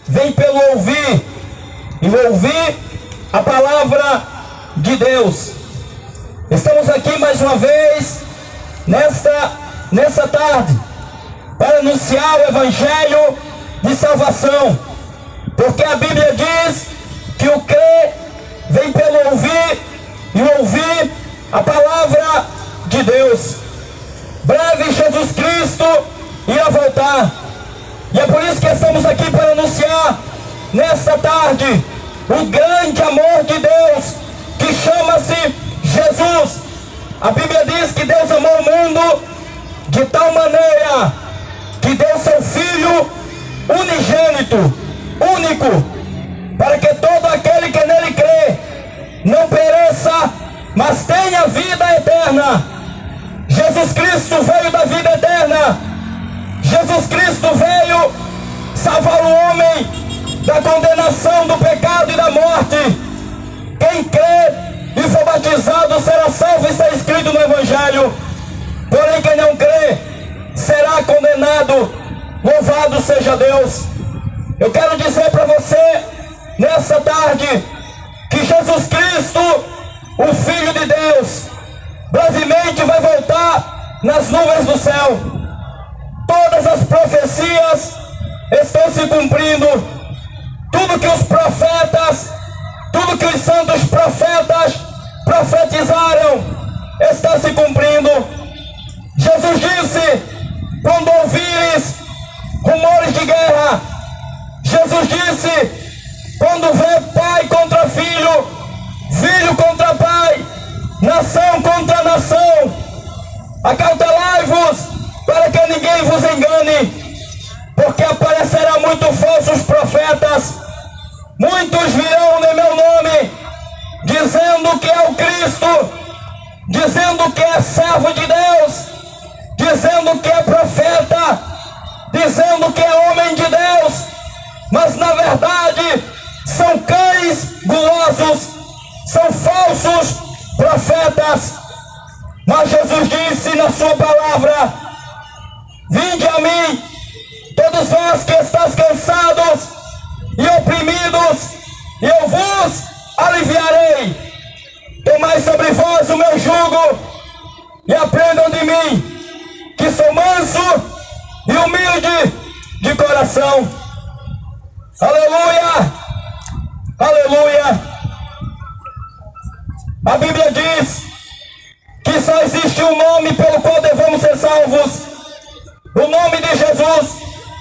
vem pelo ouvir, e ouvir a palavra de Deus. Estamos aqui mais uma vez, nessa tarde, para anunciar o Evangelho de salvação, porque a Bíblia diz que o crer vem pelo ouvir, e ouvir a palavra de Deus. Breve Jesus Cristo irá voltar, e é por isso que estamos aqui para anunciar nesta tarde o grande amor de Deus, que chama-se Jesus. A Bíblia diz que Deus amou o mundo de tal maneira que deu seu Filho unigênito, único, para que todo aquele que nele crê não pereça, mas tenha vida eterna. Jesus Cristo veio da vida eterna. Jesus Cristo veio salvar o homem da condenação do pecado e da morte. Quem crê e for batizado será salvo, está escrito no Evangelho. Porém, quem não crê será condenado. Louvado seja Deus. Eu quero dizer para você nessa tarde que Jesus Cristo, o Filho de Deus, brevemente vai voltar nas nuvens do céu. Todas as profecias estão se cumprindo. Tudo que os profetas, tudo que os santos profetas profetizaram está se cumprindo. Jesus disse: quando ouvires rumores de guerra, Jesus disse: quando vê pai contra filho, filho contra pai, nação contra nação, acautelai-vos para que ninguém vos engane, porque aparecerá muitos falsos profetas, muitos virão em meu nome, dizendo que é o Cristo, dizendo que é servo de Deus, dizendo que é profeta, dizendo que é homem de Deus, mas na verdade são cães gulosos, são falsos profetas. Mas Jesus disse na sua palavra: vinde a mim, todos vós que estáis cansados e oprimidos, e eu vos aliviarei. Tomai sobre vós o meu jugo e aprendam de mim, que sou manso e humilde de coração. Aleluia, aleluia. A Bíblia diz que só existe um nome pelo qual devemos ser salvos, o nome de Jesus.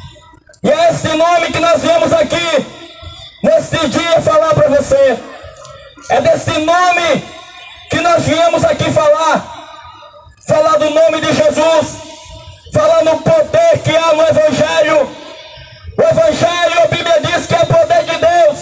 E é esse nome que nós viemos aqui neste dia falar para você. É desse nome que nós viemos aqui falar do nome de Jesus, falar no poder que há no Evangelho. O Evangelho, a Bíblia diz que é poder de Deus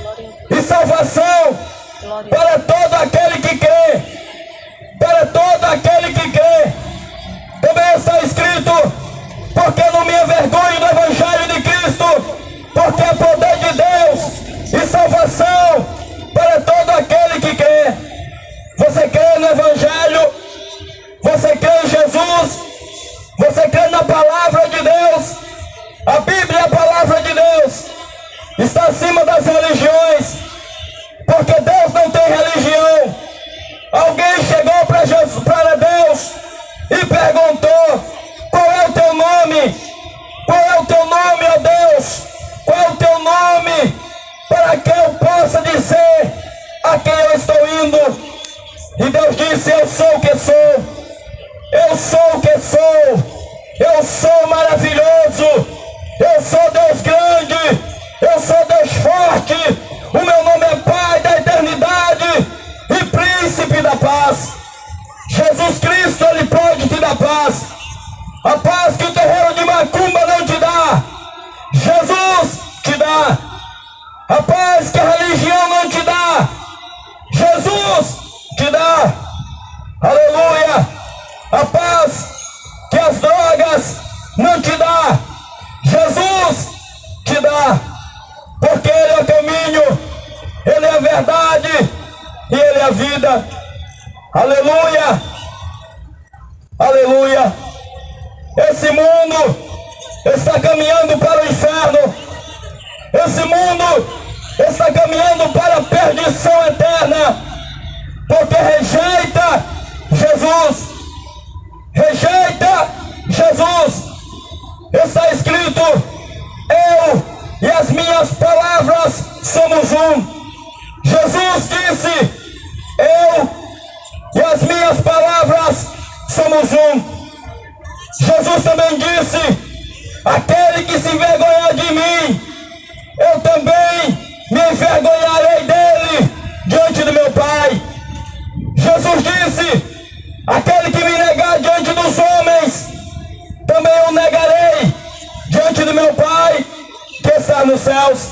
e salvação para todo aquele que crê, para todo aquele que crê. Também está escrito: porque não me envergonho do Evangelho de Cristo, porque é poder de Deus e salvação para todo aquele que crê. Você crê no Evangelho? Você crê em Jesus? Você crê na palavra de Deus? A Bíblia é a palavra de Deus, está acima das religiões, porque Deus não tem religião. Alguém chegou para Deus e perguntou: qual é o teu nome? Qual é o teu nome, ó Deus? Qual é o teu nome? Para que eu possa dizer a quem eu estou indo. E Deus disse: eu sou o que sou. Eu sou o que sou. Eu sou maravilhoso. Eu sou Deus grande. Eu sou Deus forte. O meu nome é Pai da eternidade e Príncipe da paz. Jesus Cristo, Ele pode te dar paz. A paz que o terreiro de macumba não te dá, Jesus te dá. A paz que a religião não te dá, Jesus te dá. Aleluia. A paz que as drogas não te dá, Jesus te dá. Porque Ele é o caminho, Ele é a verdade e Ele é a vida. Aleluia. Aleluia. Esse mundo está caminhando para o inferno. Esse mundo está caminhando para a perdição eterna, porque rejeita Jesus. Rejeita Jesus. Está escrito: eu e as minhas palavras somos um. Jesus disse: eu e as minhas palavras somos um. Jesus também disse: aquele que se envergonhar de mim, eu também me envergonharei dele diante do meu Pai. Jesus disse: aquele que me negar diante dos homens, também eu negarei diante do meu Pai que está nos céus.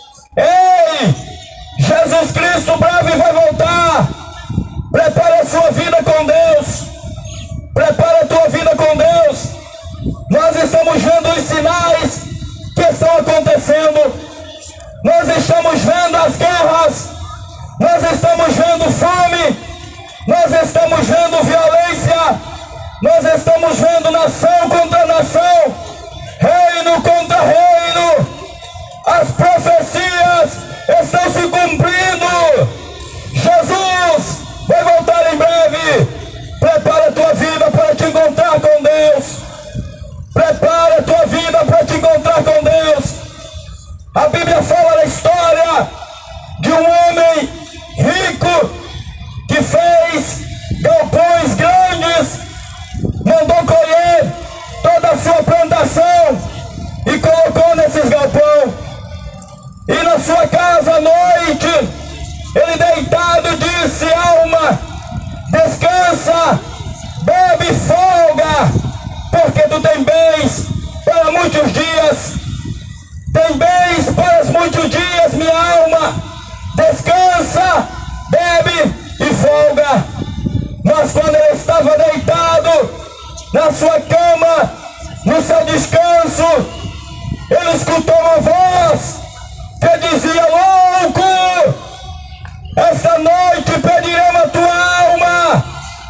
Ei, Jesus Cristo breve vai voltar. Prepara a sua vida com Deus. Prepara a tua vida com Deus. Nós estamos vendo os sinais que estão acontecendo. Nós estamos vendo as guerras. Nós estamos vendo fome. Nós estamos vendo violência. Nós estamos vendo nação contra nação, reino contra reino. As profecias estão se cumprindo. Jesus vai voltar em breve. Prepara a tua vida para te encontrar com Deus. Prepara a tua vida para te encontrar com Deus. A Bíblia fala da história de um homem rico que fez galpões grandes, mandou colher toda a sua plantação e colocou nesses galpões. E na sua casa à noite, ele deitado disse: alma, descansa, bebe, folga, porque tu tem bens para muitos dias. Tem bens para muitos dias, minha alma. Descansa, bebe e folga. Mas quando ele estava deitado na sua cama, no seu descanso, ele escutou uma voz que dizia: louco, esta noite pediremos a tua alma.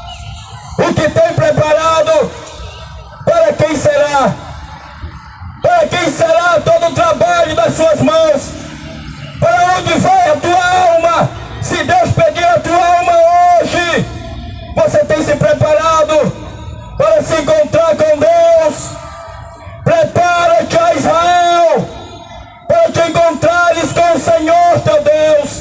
O que tem preparado, para quem será? Para quem será todo o trabalho das suas mãos? Para onde vai a tua alma? Se Deus pedir a tua alma hoje, você tem se preparado para se encontrar com Deus? Prepara-te, ó Israel, para te encontrares com o Senhor teu Deus.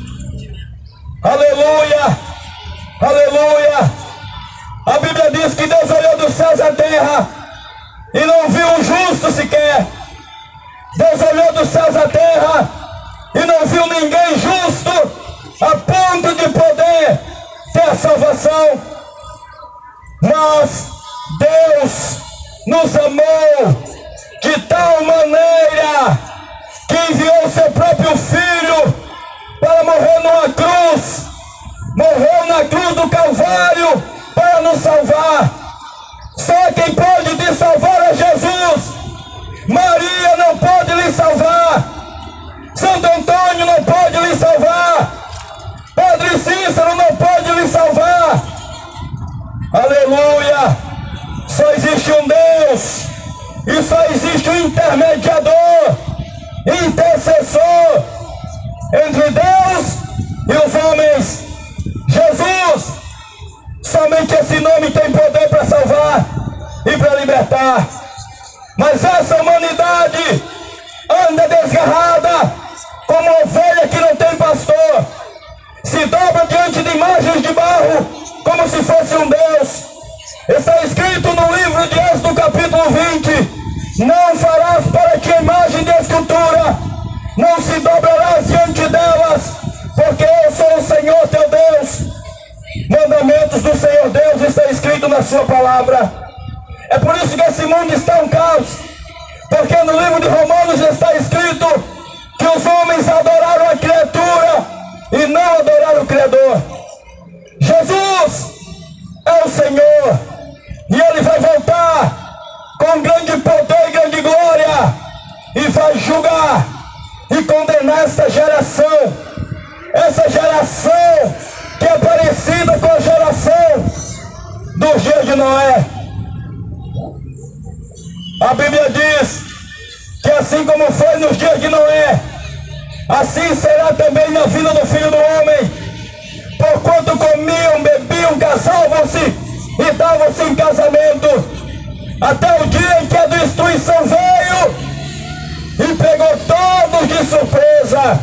Aleluia, aleluia. A Bíblia diz que Deus olhou dos céus à terra e não viu um justo sequer. Deus olhou dos céus à terra e não viu ninguém justo a ponto de poder ter a salvação. Mas Deus nos amou de tal maneira que enviou seu próprio Filho para morrer numa cruz. Morreu na cruz do Calvário para nos salvar. Só quem pode te salvar é Jesus. Maria não pode lhe salvar. Santo Antônio não pode lhe salvar. Padre Cícero não pode lhe salvar. Aleluia. Só existe um Deus. E só existe um intermediador, intercessor entre Deus e os homens. Jesus. Somente esse nome tem poder para salvar e para libertar. Mas essa humanidade anda desgarrada como ovelha que não tem pastor. Se dobra diante de imagens de barro como se fosse um Deus. Está escrito no livro de Êxodo capítulo 20: não farás para ti imagem de escultura, não se dobrarás diante delas, porque eu sou o Senhor teu Deus. Mandamentos do Senhor Deus está escrito na sua palavra. É por isso que esse mundo está um caos, porque no livro de Romanos está escrito que os homens adoraram a criatura e não adoraram o Criador. Jesus é o Senhor e Ele vai voltar com grande poder e grande glória e vai julgar e condenar essa geração que é parecida com a geração dos dias de Noé. A Bíblia diz que assim como foi nos dias de Noé, assim será também na vida do Filho do Homem. Porquanto comiam, bebiam, casavam-se e davam-se em casamento, até o dia em que a destruição veio e pegou todos de surpresa.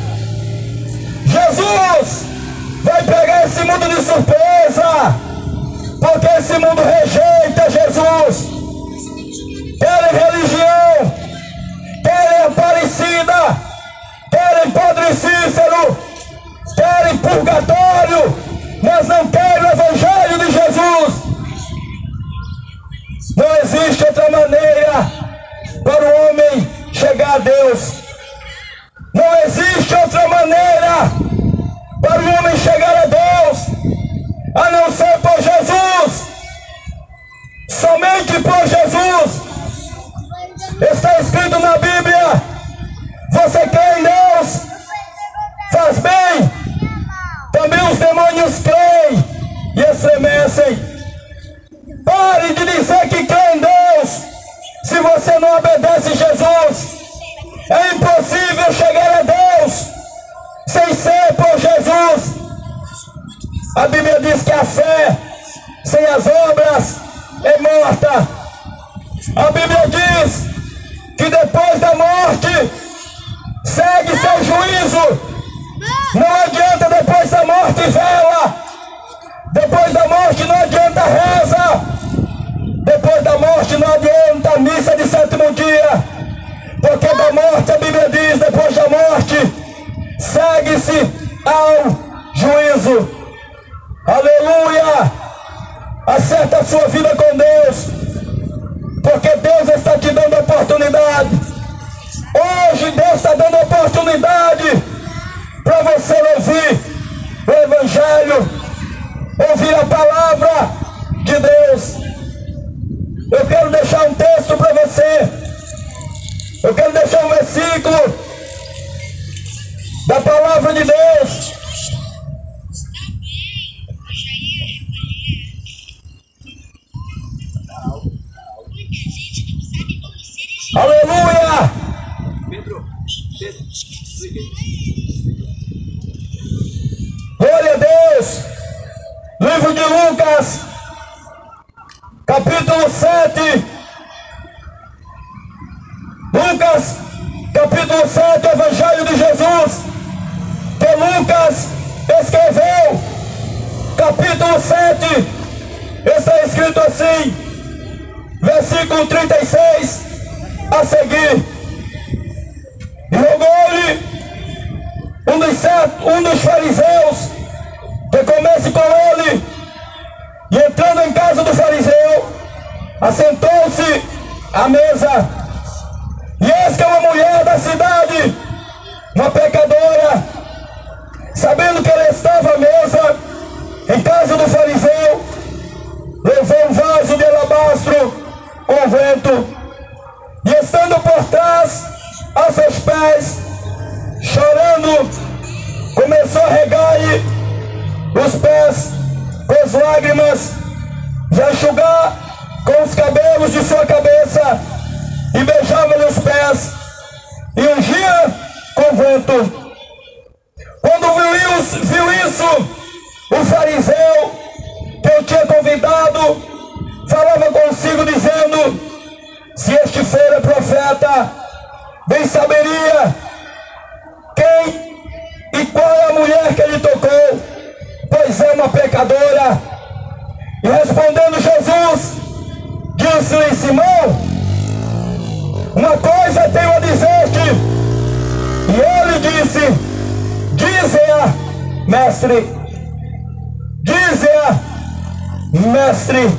Jesus vai pegar esse mundo de surpresa, porque esse mundo rejeita Jesus. Querem religião, querem Aparecida, querem Padre Cícero, querem purgatório, mas não querem o Evangelho de Jesus. Não existe outra maneira para o homem chegar a Deus. Não existe outra maneira para o homem chegar a Deus, a não ser por Jesus. Somente por Jesus. Está escrito na Bíblia: você crê em Deus, faz bem. Também os demônios creem e estremecem. Pare de dizer que crê em Deus se você não obedece Jesus. É impossível chegar a Deus sem ser por Jesus. A Bíblia diz que a fé sem as obras é morta. A Bíblia diz que depois da morte segue seu juízo. Não adianta depois da morte vela. Depois da morte não adianta reza. Depois da morte não adianta missa de sétimo dia. Porque da morte, a Bíblia diz, depois da morte segue-se ao juízo. Aleluia! Acerta a sua vida com Deus, porque Deus está te dando oportunidade. Hoje Deus está dando oportunidade para você ouvir o Evangelho, ouvir a palavra de Deus. Eu quero deixar um texto para você. Eu quero deixar um versículo da palavra de Deus. Aleluia! Glória a Deus! Livro de Lucas, capítulo 7. Lucas, capítulo 7, Evangelho de Jesus, que Lucas escreveu. Capítulo 7, está escrito assim, versículo 36 a seguir: e rogou-lhe um dos fariseus que comesse com ele, e entrando em casa do fariseu, assentou-se à mesa. E eis que uma mulher da cidade, uma pecadora, sabendo que ele estava à mesa em casa do fariseu, levou um vaso de alabastro com vento, e estando por trás a seus pés, chorando, começou a regar-lhe os pés com as lágrimas, e a enxugar com os cabelos de sua cabeça, e beijava-lhe os pés, e ungia com vento. Quando viu isso, o fariseu que eu tinha convidado falava consigo, dizendo: se este fora profeta, bem saberia quem e qual é a mulher que ele tocou, pois é uma pecadora. E respondendo Jesus, disse-lhe: Simão, uma coisa tenho a dizer-te. E ele disse: dize-a, mestre. Dize-a, mestre.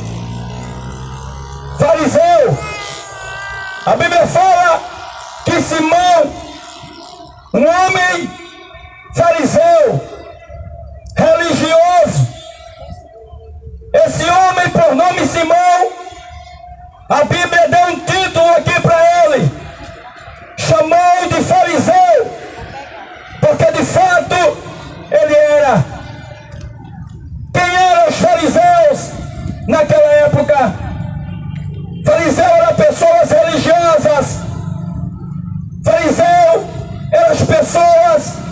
Fariseu. A Bíblia fala que Simão, um homem fariseu, religioso, esse homem por nome Simão, a Bíblia deu um título aqui para ele, chamou de fariseu, porque de fato ele era. Quem eram os fariseus naquela época? Fariseu eram pessoas religiosas. Fariseu eram as pessoas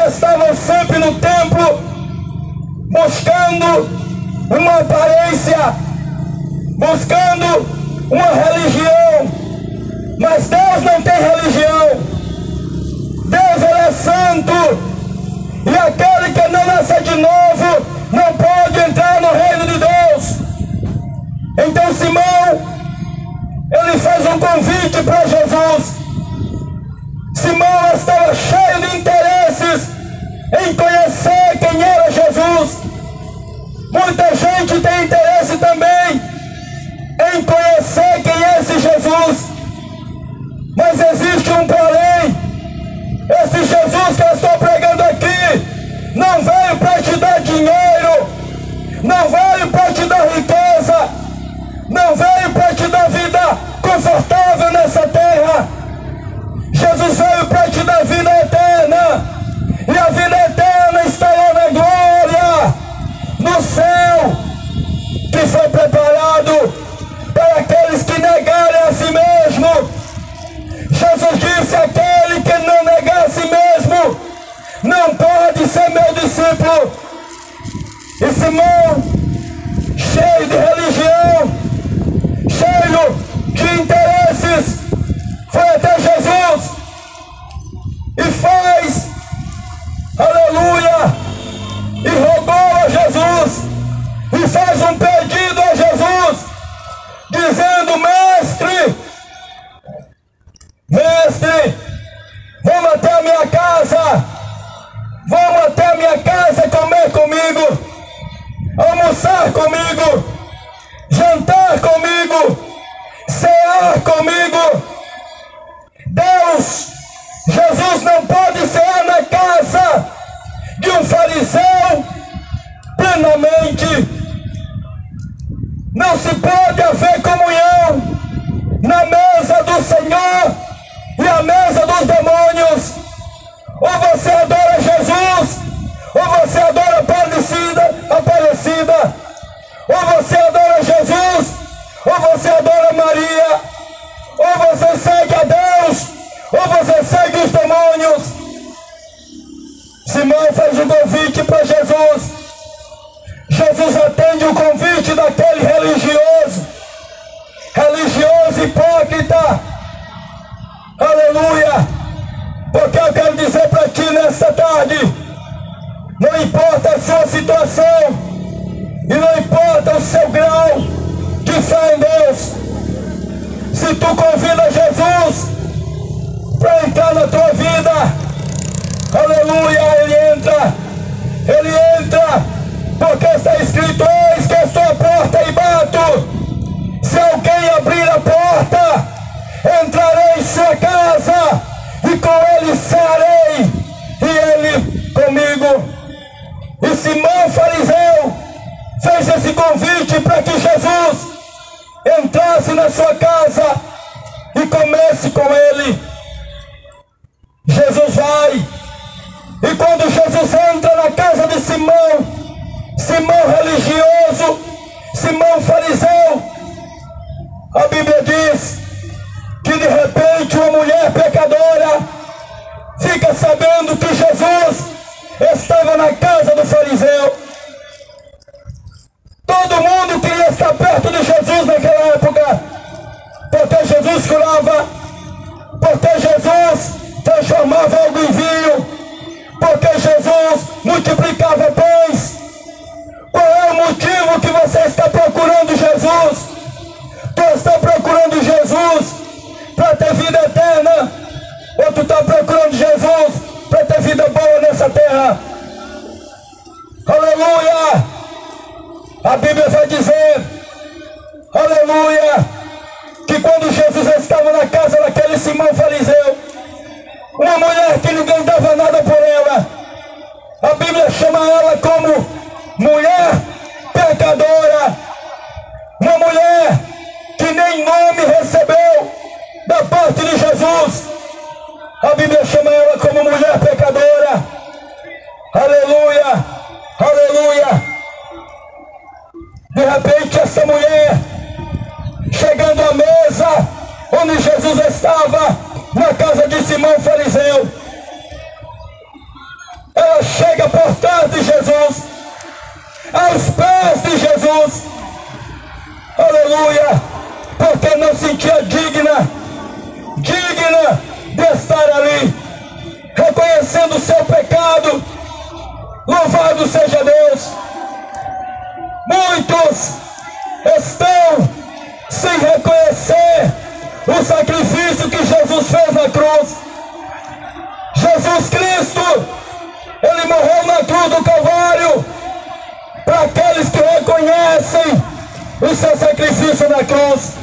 estavam sempre no templo, buscando uma aparência, buscando uma religião. Mas Deus não tem religião. Deus, ele é santo. E aquele que não nasce de novo não pode entrar no reino de Deus. Então Simão, ele fez um convite para Jesus. Simão estava cheio de interesses em conhecer quem era Jesus. Muita gente tem interesse também em conhecer quem é esse Jesus. Mas existe um porém. Esse Jesus que eu estou pregando aqui não veio para te dar dinheiro, não veio para te dar riqueza, não veio para te dar vida confortável nessa terra. Jesus veio para te dar vida eterna. E a vida eterna está lá na glória, no céu, que foi preparado para aqueles que negarem a si mesmo. Jesus disse: aquele que não negar a si mesmo não pode ser meu discípulo. E Simão, cheio de religião, cheio de interesses, foi até Jesus e faz, aleluia, e rogou a Jesus, e faz um pedido a Jesus, dizendo: Mestre, vamos até a minha casa, vamos até a minha casa comer comigo, almoçar comigo, jantar comigo, cear comigo. Deus, Jesus não pode cear na casa de um fariseu plenamente. Não se pode haver comunhão na mesa do Senhor e a mesa dos demônios. Ou você adora Jesus, ou você adora Aparecida, ou você adora Jesus, ou você adora Maria, ou você segue a Deus, ou você segue os demônios. Simão faz um convite para Jesus. Jesus atende o convite daquele religioso hipócrita. Aleluia. Porque eu quero dizer para ti nesta tarde: não importa a sua situação, e não importa o seu grau de fé em Deus, se tu convida Jesus para entrar na tua vida, aleluia, ele entra, porque está escrito: eis que estou à porta e bato. Se alguém abrir a porta, entrarei em sua casa, e com ele cearei, e ele comigo. E Simão fariseu fez esse convite para que Jesus entrasse na sua casa e comesse com ele. Jesus vai, e quando Jesus entra na casa de Simão religioso, Simão fariseu, a Bíblia diz que de repente uma mulher pecadora fica sabendo que Jesus estava na casa do fariseu. Todo mundo queria estar perto de Jesus naquela época, porque Jesus curava, porque Jesus transformava algo em vinho, porque Jesus multiplicava pães. Qual é o motivo que você está procurando Jesus? Tu está procurando Jesus para ter vida eterna, ou tu está procurando Jesus para ter vida boa nessa terra? Aleluia! A Bíblia vai dizer, aleluia, que quando Jesus estava na casa daquele Simão fariseu, uma mulher que ninguém dava nada por ela, a Bíblia chama ela como mulher pecadora, uma mulher que nem nome recebeu da parte de Jesus. A Bíblia chama ela como mulher pecadora. Aleluia, aleluia. De repente essa mulher, chegando à mesa onde Jesus estava, na casa de Simão fariseu, mulher não se sentia digna de estar ali, reconhecendo o seu pecado. Louvado seja Deus. Muitos estão sem reconhecer o sacrifício que Jesus fez na cruz. Jesus Cristo, Ele morreu na cruz do Calvário para aqueles que reconhecem o seu sacrifício na cruz.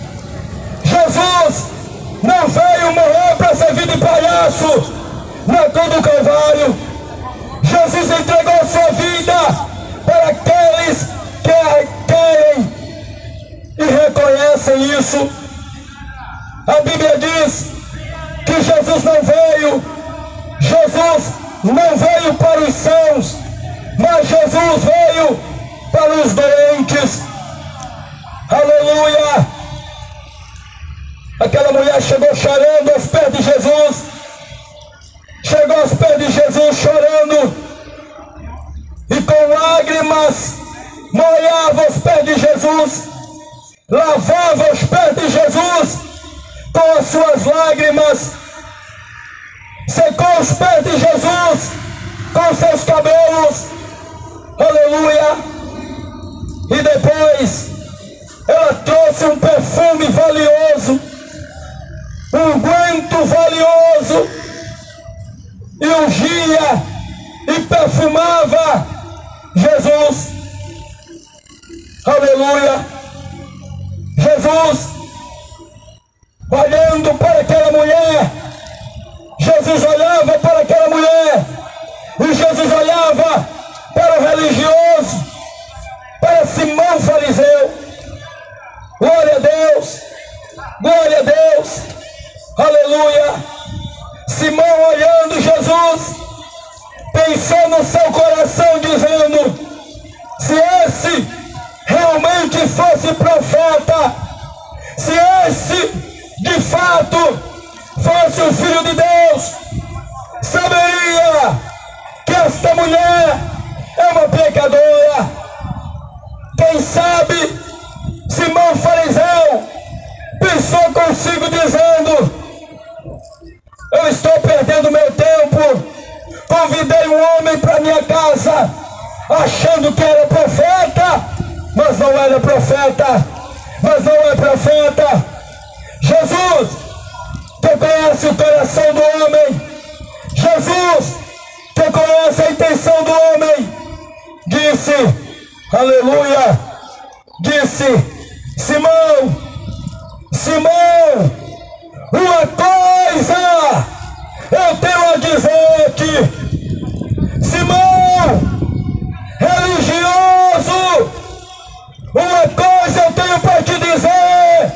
Jesus não veio morrer para servir de palhaço na cruz do Calvário. Jesus entregou sua vida para aqueles que querem e reconhecem isso. A Bíblia diz que Jesus não veio para os sãos, mas Jesus veio para os doentes. Aleluia! Aquela mulher chegou chorando aos pés de Jesus, chegou aos pés de Jesus chorando, e com lágrimas molhava os pés de Jesus, lavava os pés de Jesus com as suas lágrimas, secou os pés de Jesus com seus cabelos. Aleluia! E depois ela trouxe um perfume valioso, um unguento valioso, e ungia e perfumava Jesus. Aleluia! Jesus, olhando para aquela mulher, Jesus olhava para aquela mulher, e Jesus olhava para o religioso, para Simão fariseu. Glória a Deus, glória a Deus, aleluia. Simão, olhando Jesus, pensou no seu coração, dizendo: se esse realmente fosse profeta, se esse de fato fosse o Filho de Deus, saberia que esta mulher é uma pecadora. Quem sabe Simão fariseu pensou consigo, dizendo: eu estou perdendo meu tempo, convidei um homem para minha casa, achando que era profeta, mas não era profeta, mas não é profeta. Jesus, que conhece o coração do homem, Jesus, que conhece a intenção do homem, disse, aleluia, disse: Simão, Simão, uma coisa eu tenho a dizer-te. Simão, religioso, uma coisa eu tenho para te dizer.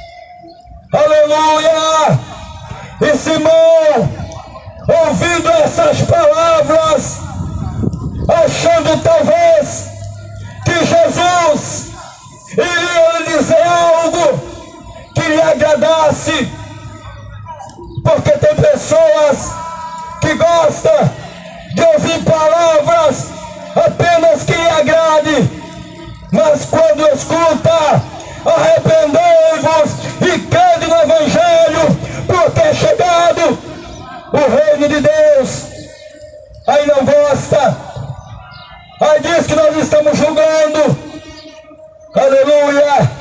Aleluia! E Simão, ouvindo essas palavras, achando talvez que Jesus iria lhe dizer algo que lhe agradasse, porque tem pessoas que gostam de ouvir palavras apenas que lhe agrade, mas quando escuta, arrependei-vos e crede no Evangelho, porque é chegado o reino de Deus. Aí não gosta, aí diz que nós estamos julgando. Aleluia,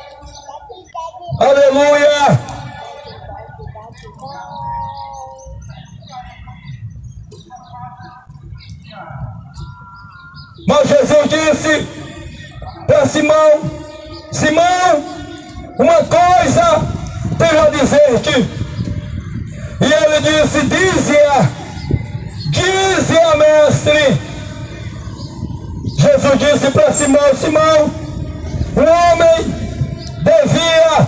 aleluia. Mas Jesus disse para Simão: Simão, uma coisa tenho a dizer-te. E ele disse: dize-a, mestre. Jesus disse para Simão: Simão, um homem devia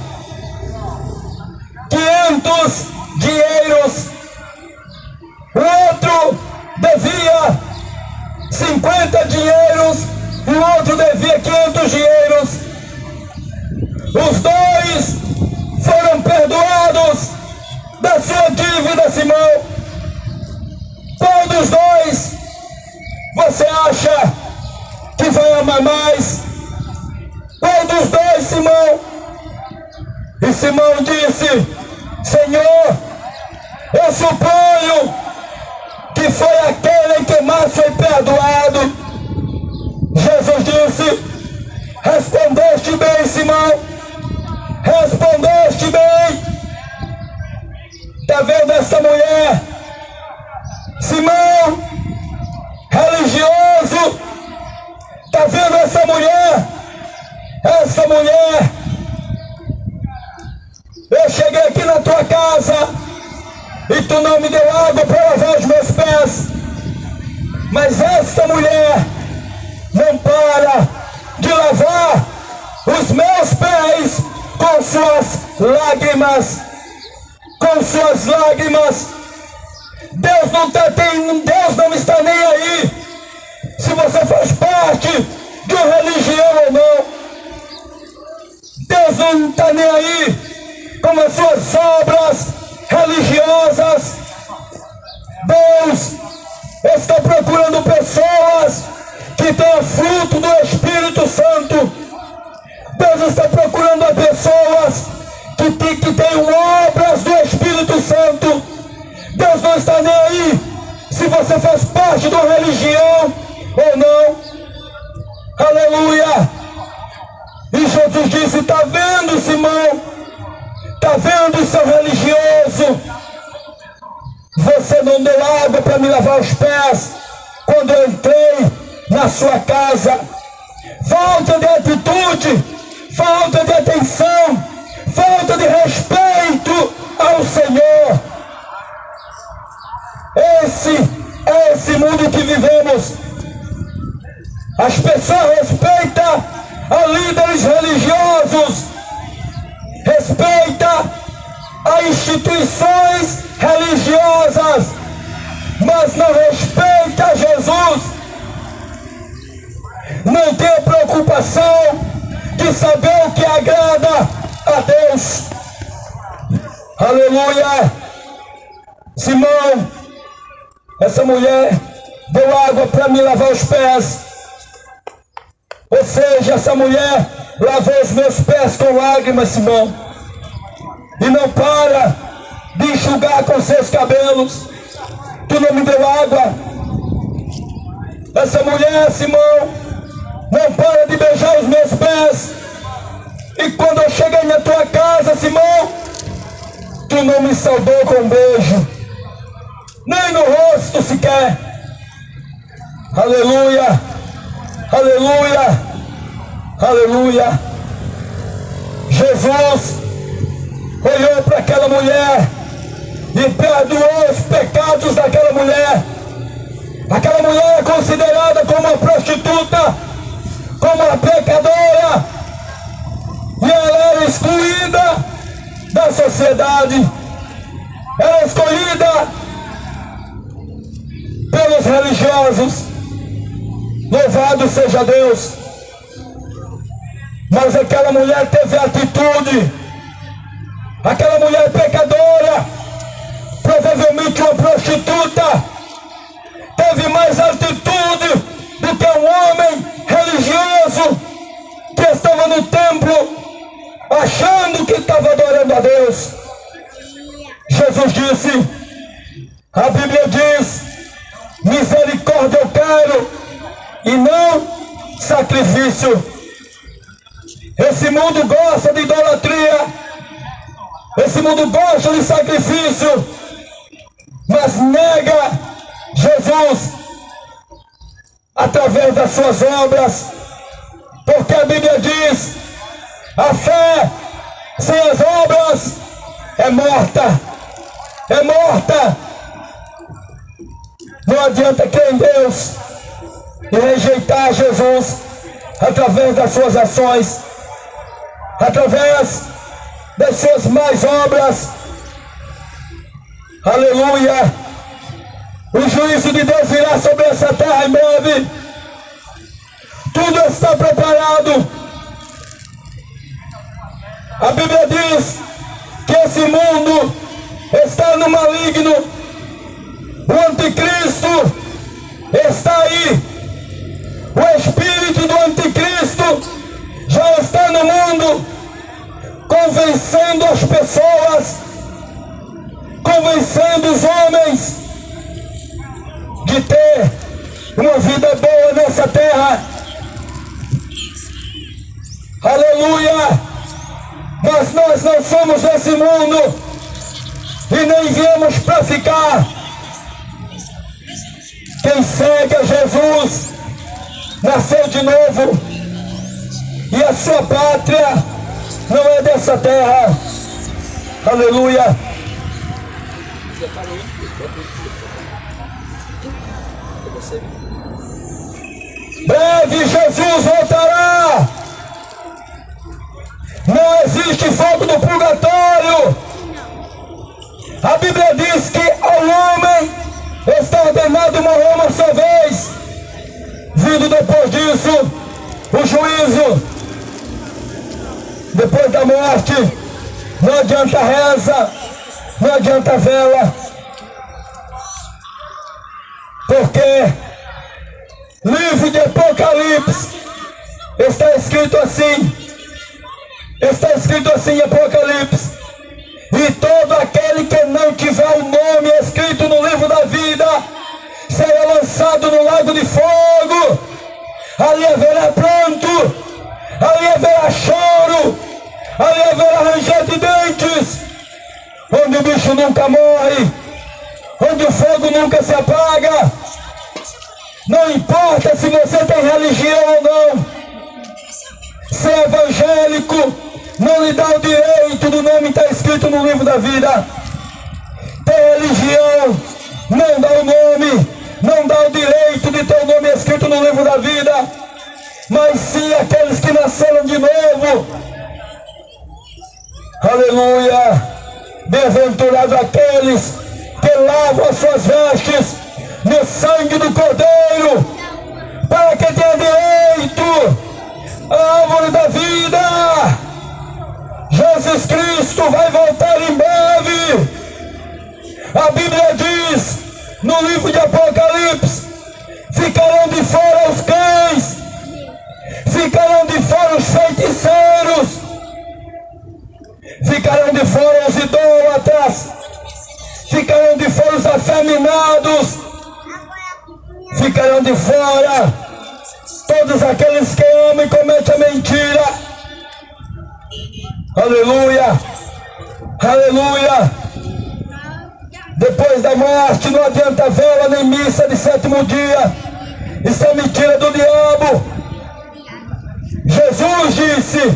500 dinheiros, o outro devia 50 dinheiros e o outro devia 500 dinheiros. Os dois foram perdoados da sua dívida, Simão. Qual dos dois você acha que vai amar mais? Qual dos dois, Simão? Simão disse: Senhor, eu suponho que foi aquele que mais foi perdoado. Jesus disse: respondeste bem, Simão, respondeste bem. Está vendo essa mulher? Simão, religioso, está vendo essa mulher? Essa mulher, eu cheguei aqui na tua casa e tu não me deu água para lavar os meus pés, mas essa mulher não para de lavar os meus pés com suas lágrimas, com suas lágrimas. Deus não está nem aí se você faz parte de uma religião ou não. Deus não está nem aí com as suas obras religiosas. Deus está procurando pessoas que tenham fruto do Espírito Santo. Deus está procurando pessoas que tenham obras do Espírito Santo. Deus não está nem aí se você faz parte de uma religião ou não. Aleluia! E Jesus disse: está vendo, Simão? Está vendo, seu religioso? Você não deu água para me lavar os pés quando eu entrei na sua casa. Falta de atitude, falta de atenção, falta de respeito ao Senhor. Esse é esse mundo que vivemos. As pessoas respeitam a líderes religiosos, respeita a instituições religiosas, mas não respeita Jesus. Não tem preocupação de saber o que agrada a Deus. Aleluia! Simão, essa mulher deu água para me lavar os pés. Ou seja, essa mulher lavou os meus pés com lágrimas, Simão. E não para de enxugar com seus cabelos. Tu não me deu água. Essa mulher, Simão, não para de beijar os meus pés. E quando eu cheguei na tua casa, Simão, tu não me saudou com um beijo, nem no rosto sequer. Aleluia, aleluia, aleluia. Jesus olhou para aquela mulher e perdoou os pecados daquela mulher. Aquela mulher é considerada como uma prostituta, como uma pecadora, e ela era excluída da sociedade. Era escolhida pelos religiosos. Louvado seja Deus. Mas aquela mulher teve atitude. Aquela mulher pecadora, provavelmente uma prostituta, teve mais atitude do que um homem religioso que estava no templo achando que estava adorando a Deus. Jesus disse, a Bíblia diz: misericórdia eu quero e não sacrifício. Esse mundo gosta de idolatria, esse mundo gosta de sacrifício, mas nega Jesus através das suas obras, porque a Bíblia diz: a fé sem as obras é morta, é morta. Não adianta crer em Deus e rejeitar Jesus através das suas ações, através das suas más obras. Aleluia! O juízo de Deus virá sobre essa terra em breve. Tudo está preparado. A Bíblia diz que esse mundo está no maligno. O anticristo está aí. O espírito do anticristo já está no mundo, convencendo as pessoas, convencendo os homens de ter uma vida boa nessa terra. Aleluia! Mas nós não somos desse mundo e nem viemos para ficar. Quem segue a Jesus nasceu de novo e a sua pátria não é dessa terra. Aleluia! Breve Jesus voltará. Não existe fogo do purgatório. A Bíblia diz que ao homem está ordenado morrer uma só vez. Vindo depois disso o juízo. Depois da morte não adianta reza, não adianta vela, porque livro de Apocalipse está escrito assim em Apocalipse: e todo aquele que não tiver o nome escrito no livro da vida será lançado no lago de fogo. Ali haverá pranto, ali haverá choro, ali haverá ranger de dentes, onde o bicho nunca morre, onde o fogo nunca se apaga. Não importa se você tem religião ou não, ser evangélico não lhe dá o direito do nome estar escrito no livro da vida. Ter religião não dá o nome, não dá o direito de ter o nome escrito no livro da vida, mas sim aqueles que nasceram de novo. Aleluia! Bem-aventurados aqueles que lavam as suas vestes no sangue do Cordeiro, para que tenha direito à árvore da vida. Jesus Cristo vai voltar em breve. A Bíblia diz no livro de Apocalipse: ficarão de fora os cães, ficarão de fora os feiticeiros, ficarão de fora os idólatras, ficarão de fora os afeminados, ficarão de fora todos aqueles que amam e cometem a mentira. Aleluia! Aleluia! Depois da morte não adianta vela nem missa de sétimo dia. Isso é mentira do diabo. Jesus disse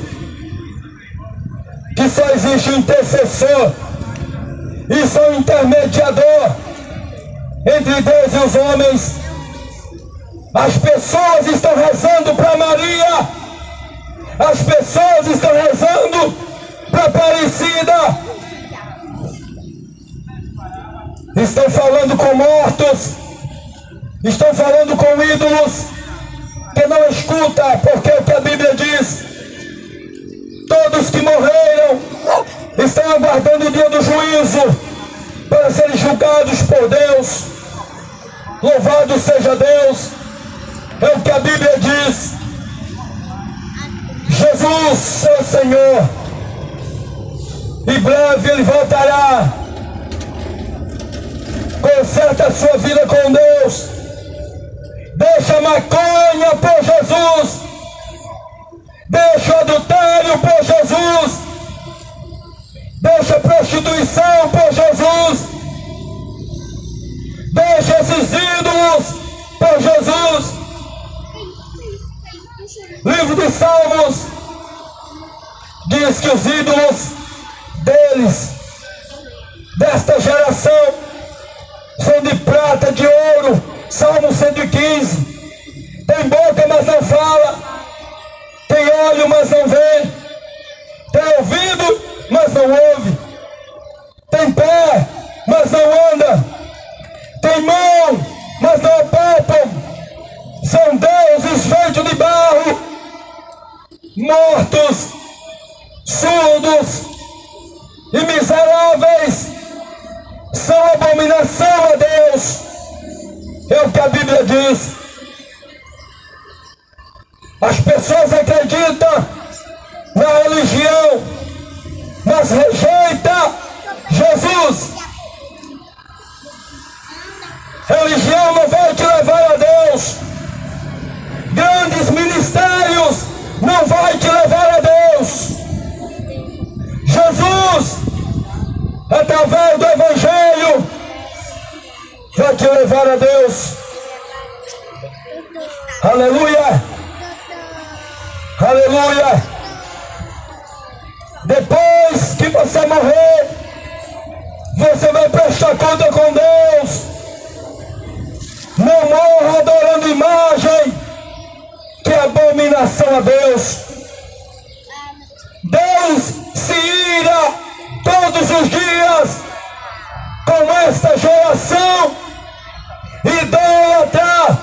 que só existe um intercessor e só um intermediador entre Deus e os homens. As pessoas estão rezando para Maria, as pessoas estão rezando para Aparecida, estão falando com mortos, estão falando com ídolos que não escuta, porque o que a Bíblia diz: todos que morreram estão aguardando o dia do juízo para serem julgados por Deus. Louvado seja Deus! É o que a Bíblia diz. Jesus, seu Senhor, em breve Ele voltará. Conserta a sua vida com Deus. Deixa a maconha por Jesus. Deixa o adultério por Jesus. Deixa a prostituição por Jesus. Deixa esses ídolos por Jesus. Livro de Salmos diz que os ídolos deles, desta geração, são de prata, de ouro. Salmo 115. Tem boca, mas não fala. Tem olho, mas não vê. Tem ouvido, mas não ouve. Tem pé, mas não anda. Tem mão, mas não apalpam. São deuses feitos de barro, mortos, surdos e miseráveis. São abominação a Deus. É o que a Bíblia diz. As pessoas acreditam na religião, mas rejeita Jesus. Religião não vai te levar a Deus. Grandes ministérios não vai te levar a Deus. Jesus, através do Evangelho, vai te levar a Deus. Aleluia. Aleluia. Depois que você morrer, você vai prestar conta com Deus. Não morra adorando imagem, que é abominação a Deus. Deus se ira todos os dias com esta geração idólatra.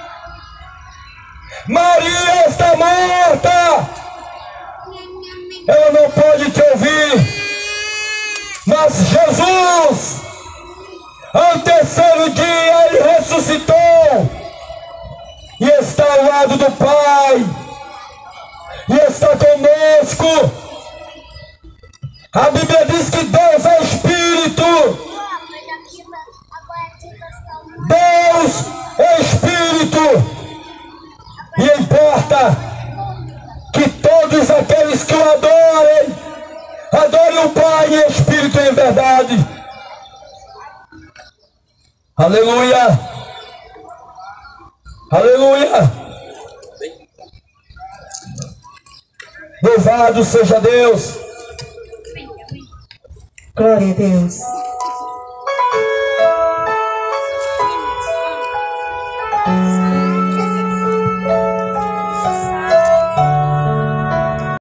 Maria está morta, ela não pode te ouvir, mas Jesus, ao terceiro dia, ele ressuscitou e está ao lado do Pai e está conosco. A Bíblia diz que Deus é Espírito. Deus é Espírito. E importa que todos aqueles que o adorem, adorem o Pai em Espírito e em verdade. Aleluia. Aleluia. Louvado seja Deus. Glória a Deus.